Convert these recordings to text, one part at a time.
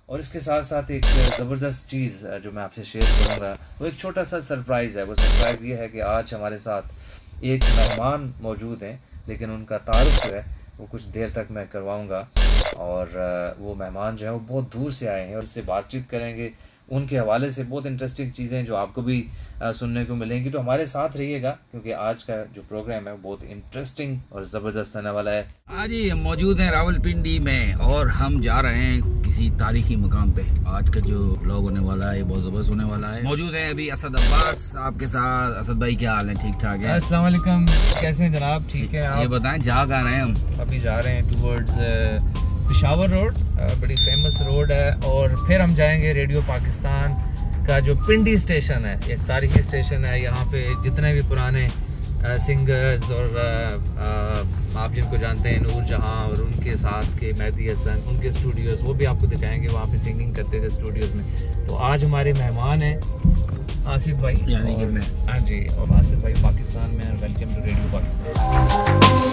और इसके साथ साथ एक ज़बरदस्त चीज़ जो मैं आपसे शेयर करूँगा वो एक छोटा सा सरप्राइज़ है। वो सरप्राइज़ ये है कि आज हमारे साथ एक मेहमान मौजूद हैं, लेकिन उनका तारुफ जो है वो कुछ देर तक मैं करवाऊँगा। और वो मेहमान जो है वो बहुत दूर से आए हैं और इससे बातचीत करेंगे। उनके हवाले से बहुत इंटरेस्टिंग चीज़ें जो आपको भी सुनने को मिलेंगी, तो हमारे साथ रहिएगा क्योंकि आज का जो प्रोग्राम है वो बहुत इंटरेस्टिंग और ज़बरदस्त आने वाला है। आज ही हम मौजूद हैं रावलपिंडी में और हम जा रहे हैं किसी तारीखी मकाम पे। आज का जो व्लॉग होने वाला है बहुत ज़बरदस्त होने वाला है। मौजूद है अभी असद अब्बास आपके साथ। असद भाई क्या हाल है? ठीक ठाक है? अस्सलाम वालेकुम, कैसे हैं जनाब? ठीक है। ये बताएं जा कहाँ रहे हैं हम? अभी जा रहे हैं टूवर्ड्स पेशावर रोड, बड़ी फेमस रोड है। और फिर हम जाएंगे रेडियो पाकिस्तान का जो पिंडी स्टेशन है, एक तारीखी स्टेशन है। यहाँ पे जितने भी पुराने सिंगर्स और आप जिनको जानते हैं नूर जहां और उनके साथ के मेहदी हसन, उनके स्टूडियोज़ वो भी आपको दिखाएंगे। वहाँ पे सिंगिंग करते थे स्टूडियोज़ में। तो आज हमारे मेहमान हैं आसिफ भाई, यानी कि मैं। हाँ जी, और आसिफ भाई पाकिस्तान में। Welcome to radio Pakistan.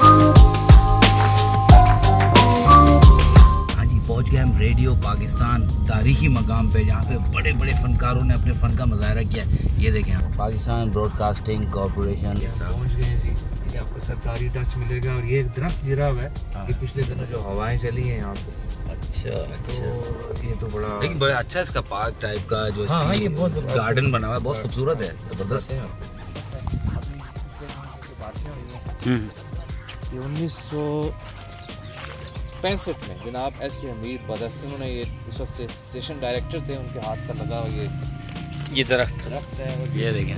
पहुंच गए हम रेडियो पाकिस्तान तारीखी मकाम पे, जहाँ पे बड़े बड़े फनकारों ने अपने फ़न का मुजाहरा किया। ये देखें आप, पाकिस्तान ब्रॉडकास्टिंग कॉरपोरेशन पहुंच गए हैं जी। ये आपको सरकारी टच मिलेगा। और ये एक दरख्त गिरा हुआ है, ये पिछले दिनों जो हवाएं चली हैं यहाँ पे। अच्छा तो ये तो बड़ा, लेकिन बड़ा अच्छा इसका पार्क टाइप का जो हाँ, ये बहुत गार्डन बना हुआ है, बहुत खूबसूरत है, जबरदस्त है। ये 1965 में जनाब ऐसे हमीद बदस्त, उन्होंने ये उस वक्त स्टेशन डायरेक्टर थे, उनके हाथ पर लगा ये दरख्त है। ये देखें,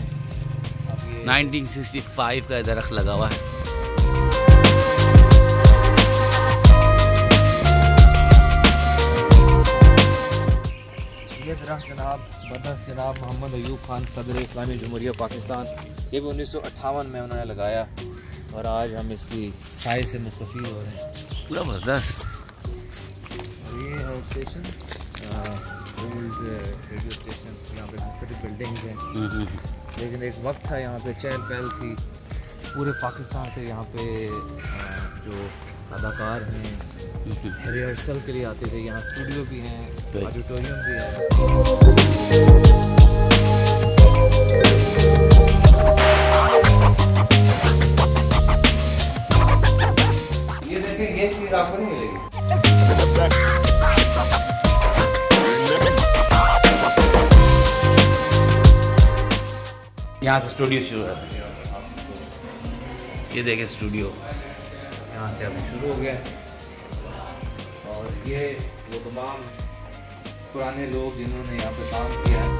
1965 का दरख्त लगा हुआ है। ये दरख्त जनाब बदस्त जनाब मोहम्मद अयूब खान सदर इस्लामी जमहूरिया पाकिस्तान, ये भी 1958 में उन्होंने लगाया और आज हम इसकी साए से मुस्तफ़ीद हो रहे हैं। पूरा जबरदस्त। ये है स्टेशन, ओल्ड रेडियो स्टेशन। यहाँ पे मुख्तलिफ बिल्डिंग्स हैं, लेकिन एक वक्त था यहाँ पे चहल पहल थी। पूरे पाकिस्तान से यहाँ पे जो अदाकार हैं रिहर्सल के लिए आते थे। यहाँ स्टूडियो भी हैं, ऑडिटोरियम भी है। ये देखें, ये चीज़ आपको नहीं मिलेगी। यहाँ से स्टूडियो शुरू है। ये देखें स्टूडियो यहाँ से अभी शुरू हो गया। और ये वो तमाम पुराने लोग जिन्होंने यहाँ पे काम किया है।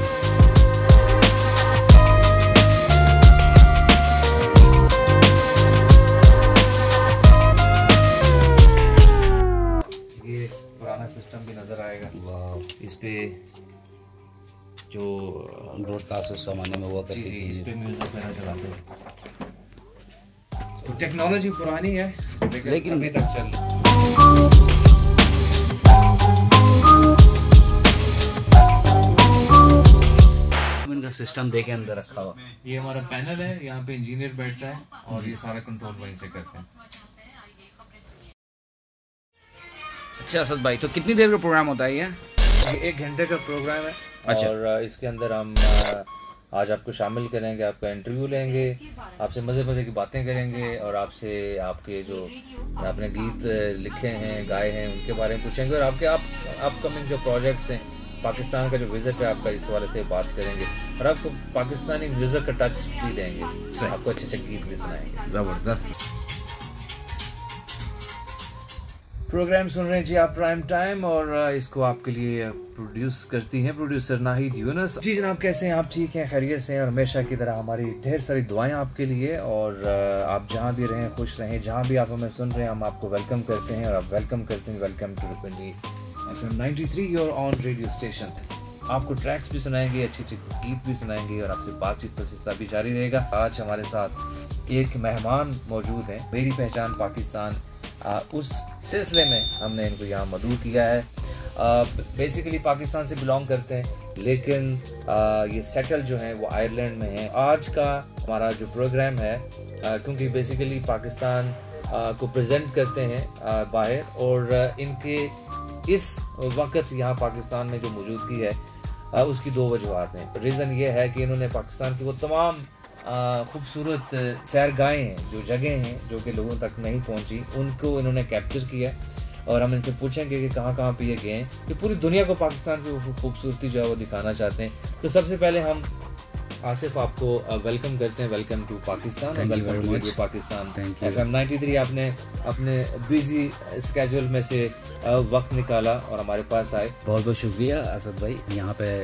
ये पुराना सिस्टम भी नज़र आएगा। वाह, इस पे जो ब्रॉडकास्ट ज़माने में हुआ करती जी थी, इस पे म्यूजिक वगैरह चलाते हैं। तो टेक्नोलॉजी पुरानी है लेकिन अभी तक चल रही है। इनका सिस्टम देके अंदर रखा हुआ। ये हमारा पैनल है, यहाँ पे इंजीनियर बैठता है और ये सारा कंट्रोल वहीं से करते हैं। अच्छा असद भाई, तो कितनी देर का प्रोग्राम होता है ये? 1 घंटे का प्रोग्राम है। अच्छा। और इसके अंदर हम आज आपको शामिल करेंगे, आपका इंटरव्यू लेंगे, आपसे मज़े की बातें करेंगे और आपसे आपके जो आपने गीत लिखे हैं, गाए हैं, उनके बारे में पूछेंगे और आपके अपकमिंग जो प्रोजेक्ट्स हैं, पाकिस्तान का जो विज़िट है आपका, इस वाले से बात करेंगे और आपको पाकिस्तानी म्यूज़िक का टच भी देंगे, आपको अच्छे गीत भी सुनाएंगे। ज़बरदस्त प्रोग्राम सुन रहे हैं जी आप प्राइम टाइम, और इसको आपके लिए प्रोड्यूस करती हैं प्रोड्यूसर नाहिद यूनुस। जी जनाब, कैसे हैं आप? ठीक हैं, खैरियत से हैं? और हमेशा की तरह हमारी ढेर सारी दुआएं आपके लिए। और आप जहां भी रहें खुश रहें, जहां भी आप हमें सुन रहे हैं हम आपको वेलकम करते हैं और आप वेलकम करते हैं। Welcome to Pindi FM 93 your on radio station. आपको ट्रैक्स भी सुनाएंगे, अच्छे गीत भी सुनाएंगे और आपसे बातचीत का सिलसिला भी जारी रहेगा। आज हमारे साथ एक मेहमान मौजूद हैं, मेरी पहचान पाकिस्तान, उस सिलसिले में हमने इनको यहाँ मदऊ किया है। बेसिकली पाकिस्तान से बिलोंग करते हैं, लेकिन ये सेटल जो हैं वो आयरलैंड में हैं। आज का हमारा जो प्रोग्राम है, क्योंकि बेसिकली पाकिस्तान को प्रेजेंट करते हैं बाहर, और इनके इस वक्त यहाँ पाकिस्तान में जो मौजूदगी है उसकी दो वजूहत हैं। रीज़न ये है कि इन्होंने पाकिस्तान की वो तमाम खूबसूरत सैरगाहें हैं, जो जगह हैं जो कि लोगों तक नहीं पहुंची, उनको इन्होंने कैप्चर किया और हम इनसे पूछेंगे कि कहाँ कहाँ पे ये गए हैं, कि पूरी दुनिया को पाकिस्तान की खूबसूरती जो है वो दिखाना चाहते हैं। तो सबसे पहले हम आसिफ आपको वेलकम करते हैं, वेलकम टू पाकिस्तान और welcome to radio Pakistan FM 93। आपने अपने बिजी स्केड्यूल में से वक्त निकाला और हमारे पास आए, बहुत बहुत शुक्रिया असद भाई। यहाँ पे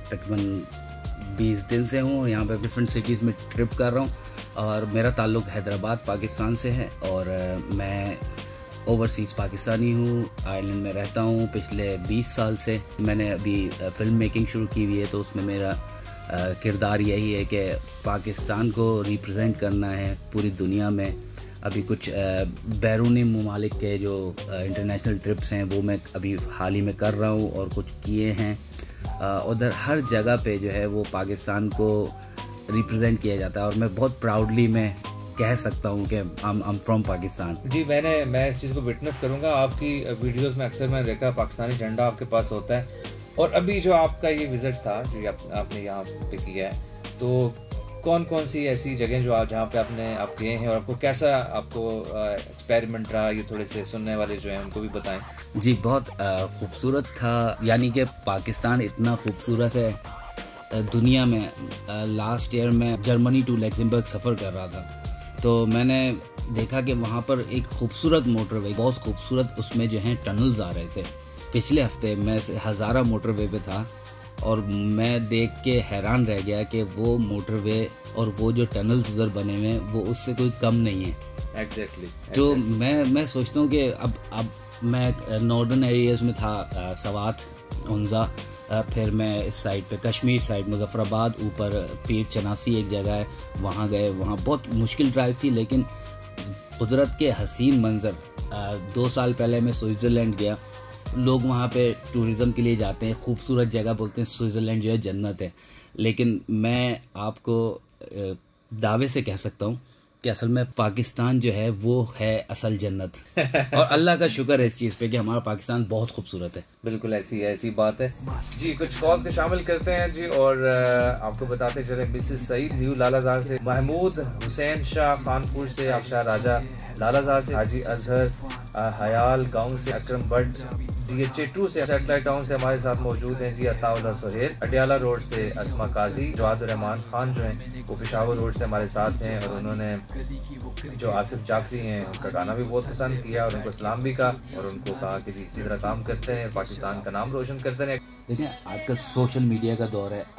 तकरीबन 20 दिन से हूँ, यहाँ पे डिफरेंट सिटीज़ में ट्रिप कर रहा हूँ और मेरा ताल्लुक़ हैदराबाद पाकिस्तान से है और मैं ओवरसीज़ पाकिस्तानी हूँ, आयरलैंड में रहता हूँ पिछले 20 साल से। मैंने अभी फिल्म मेकिंग शुरू की हुई है, तो उसमें मेरा किरदार यही है कि पाकिस्तान को रिप्रेजेंट करना है पूरी दुनिया में। अभी कुछ बैरूनी ममालिक के जो इंटरनेशनल ट्रिप्स हैं वो मैं अभी हाल ही में कर रहा हूँ और कुछ किए हैं। उधर हर जगह पे जो है वो पाकिस्तान को रिप्रेजेंट किया जाता है और मैं बहुत प्राउडली मैं कह सकता हूँ कि आई एम फ्रॉम पाकिस्तान। जी, मैं इस चीज़ को विटनेस करूँगा। आपकी वीडियोस में अक्सर मैंने देखा पाकिस्तानी झंडा आपके पास होता है, और अभी जो आपका ये विजिट था जो आपने यहाँ पे किया है, तो कौन कौन सी ऐसी जगह जो आप जहाँ पे आप गए हैं और आपको कैसा एक्सपेरिमेंट रहा, ये थोड़े से सुनने वाले जो हैं उनको भी बताएं। जी, बहुत खूबसूरत था, यानी कि पाकिस्तान इतना खूबसूरत है दुनिया में। लास्ट ईयर में जर्मनी टू लग्जमबर्ग सफ़र कर रहा था, तो मैंने देखा कि वहाँ पर एक खूबसूरत मोटरवे, बहुत खूबसूरत उसमें जो हैं टनल्स आ रहे थे। पिछले हफ्ते मैं हज़ारा मोटरवे पे था और मैं देख के हैरान रह गया कि वो मोटरवे और वो जो टनल्स उधर बने हुए हैं वो उससे कोई कम नहीं है। एग्जैक्टली। तो मैं सोचता हूँ कि अब मैं नॉर्दर्न एरियाज़ में था, सवात, उन्जा, फिर मैं इस साइड पे कश्मीर साइड मुजफ्फराबाद, ऊपर पीर चनासी एक जगह है, वहाँ गए। वहाँ बहुत मुश्किल ड्राइव थी, लेकिन कुदरत के हसीन मंज़र। 2 साल पहले मैं स्विट्ज़रलैंड गया। लोग वहाँ पे टूरिज़म के लिए जाते हैं, खूबसूरत जगह बोलते हैं, स्विट्ज़रलैंड जो है जन्नत है। लेकिन मैं आपको दावे से कह सकता हूँ कि असल में पाकिस्तान जो है वो है असल जन्नत। और अल्लाह का शुक्र है इस चीज़ पे कि हमारा पाकिस्तान बहुत खूबसूरत है। बिल्कुल ऐसी बात है जी। कुछ कॉल्स के शामिल करते हैं जी, और आपको बताते चले मिसेस सईद न्यू लालाजार से, महमूद हुसैन शाह खानपुर से, शाह राजा लालाजार से, हाजी अजहर हयाल गांव से, अकरम भट्ट DHA 2 से, सैटेलाइट टाउन से हमारे साथ मौजूद हैं जी, अताउल्लाह सोहेल, अडियाला रोड से अस्मा काजी, जवाद रहमान खान जो हैं वो पेशावर रोड से हमारे साथ हैं, और उन्होंने जो आसिफ जाफरी हैं उनका गाना भी बहुत पसंद किया और उनको सलाम भी कहा और उनको कहा कि इसी तरह काम करते हैं, पाकिस्तान का नाम रोशन करते हैं। देखिए, आजकल सोशल मीडिया का दौर है,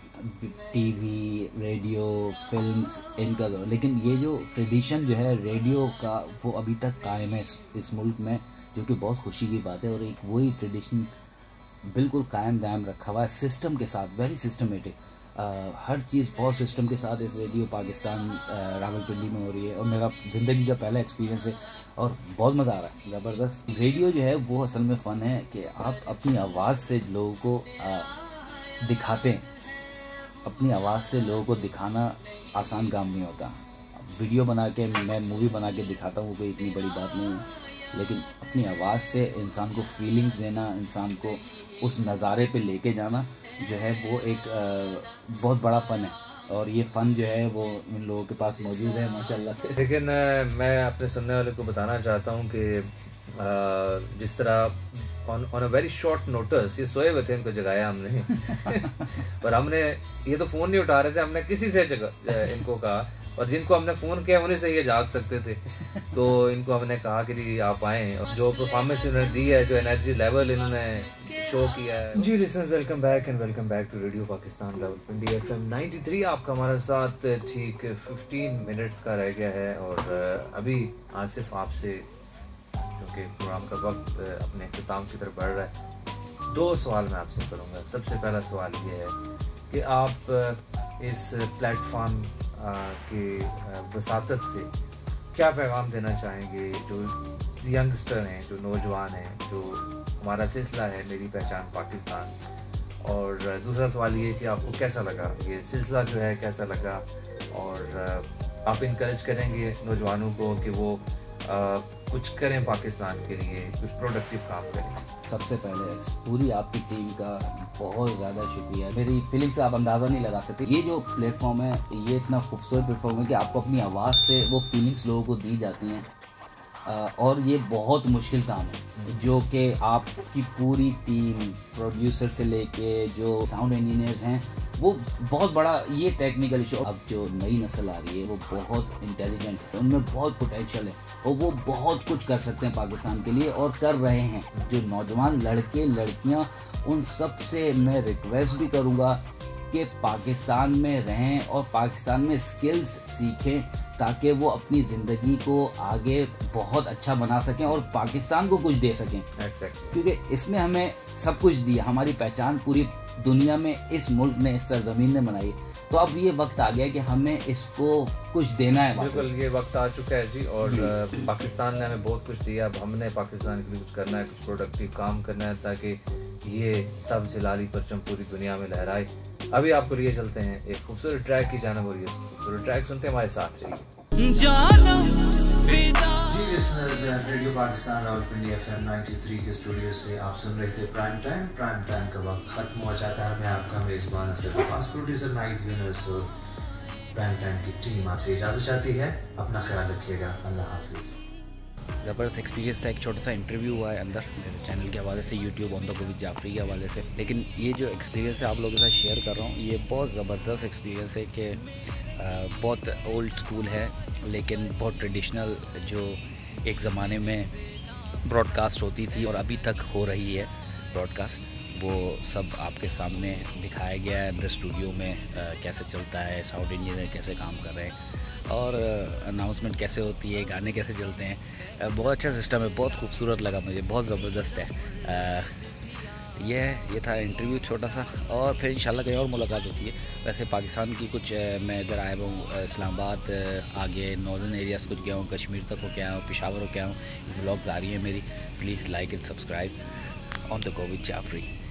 टीवी, रेडियो, फिल्म्स, इनका दौर, लेकिन ये जो ट्रेडिशन जो है रेडियो का वो अभी तक कायम है इस मुल्क में, जो कि बहुत खुशी की बात है। और एक वही ट्रेडिशन बिल्कुल कायम दायम रखा हुआ है सिस्टम के साथ, वेरी सिस्टमेटिक। हर चीज़ बहुत सिस्टम के साथ इस रेडियो पाकिस्तान रावलपिंडी में हो रही है और मेरा ज़िंदगी का पहला एक्सपीरियंस है और बहुत मज़ा आ रहा है, ज़बरदस्त। रेडियो जो है वो असल में फ़न है कि आप अपनी आवाज़ से लोगों को दिखाते हैं। अपनी आवाज़ से लोगों को दिखाना आसान काम नहीं होता। वीडियो बना के, मैं मूवी बना के दिखाता हूँ, कोई इतनी बड़ी बात नहीं है, लेकिन अपनी आवाज़ से इंसान को फीलिंग्स देना, इंसान को उस नज़ारे पे लेके जाना जो है वो एक बहुत बड़ा फ़न है, और ये फ़न जो है वो इन लोगों के पास मौजूद है माशाल्लाह से। लेकिन मैं अपने सुनने वाले को बताना चाहता हूँ कि जिस तरह on a very short notice ये सोए हुए थे, इनको जगाया हमने और हमने ये तो फ़ोन नहीं उठा रहे थे, हमने किसी से इनको कहा, और जिनको हमने फ़ोन किया उन्हीं से ये जाग सकते थे, तो इनको हमने कहा कि जी आप आएँ, और जो परफॉर्मेंस इन्होंने दी है, जो एनर्जी लेवल इन्होंने शो किया है। जी listeners, welcome back to radio Pakistan Rawalpindi FM 93। आपका हमारे साथ ठीक 15 मिनट्स का रह गया है, और अभी आसिफ आपसे, क्योंकि प्रोग्राम का वक्त अपने इख्तिताम की तरफ बढ़ रहा है, 2 सवाल मैं आपसे करूँगा। सबसे पहला सवाल ये है कि आप इस प्लेटफॉर्म के वसातत से क्या पैगाम देना चाहेंगे जो यंगस्टर हैं, जो नौजवान हैं, जो हमारा सिलसिला है मेरी पहचान पाकिस्तान। और दूसरा सवाल ये कि आपको कैसा लगा ये सिलसिला जो है, कैसा लगा, और आप इनकरेज करेंगे नौजवानों को कि वो कुछ करें पाकिस्तान के लिए, कुछ प्रोडक्टिव काम करें? सबसे पहले पूरी आपकी टीम का बहुत ज़्यादा शुक्रिया। मेरी फीलिंग से आप अंदाज़ा नहीं लगा सकते। ये जो प्लेटफॉर्म है ये इतना खूबसूरत प्लेटफॉर्म है कि आपको अपनी आवाज़ से वो फीलिंग्स लोगों को दी जाती हैं, और ये बहुत मुश्किल काम है जो कि आपकी पूरी टीम, प्रोड्यूसर से लेके जो साउंड इंजीनियर्स हैं, वो बहुत बड़ा ये टेक्निकल इशू। अब जो नई नस्ल आ रही है वो बहुत इंटेलिजेंट है, उनमें बहुत पोटेंशियल है और वो बहुत कुछ कर सकते हैं पाकिस्तान के लिए और कर रहे हैं। जो नौजवान लड़के लड़कियां, उन सब से मैं रिक्वेस्ट भी करूँगा कि पाकिस्तान में रहें और पाकिस्तान में स्किल्स सीखें ताकि वो अपनी ज़िंदगी को आगे बहुत अच्छा बना सकें और पाकिस्तान को कुछ दे सकें। क्योंकि इसने हमें सब कुछ दिया, हमारी पहचान पूरी दुनिया में इस मुल्क ने, इस सरजमीन ने बनाई। तो अब ये वक्त आ गया कि हमें इसको कुछ देना है। बिल्कुल, ये वक्त आ चुका है जी। और पाकिस्तान ने हमें बहुत कुछ दिया, अब हमने पाकिस्तान के लिए कुछ करना है, कुछ प्रोडक्टिव काम करना है ताकि ये सब जिलाली परचम पूरी दुनिया में लहराए। अभी आपको लिए चलते हैं एक खूबसूरत ट्रैक की जानिब, और ये खूबसूरत ट्रैक सुनते हमारे साथ रहिए। रेडियो पाकिस्तान रावलपिंडी FM 93 के स्टूडियो से आप सुन रहे थे प्राइम टाइम। प्राइम टाइम का वक्त खत्म हो जाता है। मैं आपका मेजबान असद अब्बास, प्रोड्यूसर नाहिद यूनुस और प्राइम टाइम की टीम आपसे इजाज़त चाहती है। अपना ख्याल रखिएगा, अल्लाह हाफिज़। ज़बरदस्त एक्सपीरियंस था। एक छोटा सा इंटरव्यू हुआ है अंदर मेरे चैनल के हवाले से, YouTube on the go with Jafri के हवाले से। लेकिन ये जो एक्सपीरियंस है आप लोगों के साथ शेयर कर रहा हूँ, ये बहुत ज़बरदस्त एक्सपीरियंस है कि बहुत ओल्ड स्कूल है लेकिन बहुत ट्रेडिशनल, जो एक ज़माने में ब्रॉडकास्ट होती थी और अभी तक हो रही है ब्रॉडकास्ट, वो सब आपके सामने दिखाया गया है। अंदर स्टूडियो में कैसे चलता है, साउंड इंजीनियर कैसे काम कर रहे हैं और अनाउंसमेंट कैसे होती है, गाने कैसे चलते हैं। बहुत अच्छा सिस्टम है, बहुत खूबसूरत लगा मुझे, बहुत ज़बरदस्त है। ये था इंटरव्यू छोटा सा, और फिर इंशाल्लाह कहीं और मुलाकात होती है। वैसे पाकिस्तान की कुछ मैं इधर आया हूँ, इस्लामाबाद, आगे नॉर्दर्न एरियाज़ कुछ गया हूँ, कश्मीर तक हो गया हूँ, पेशावर हो गया हूँ। व्लॉग्स आ रही हैं मेरी, please like and subscribe on the go with Jafri.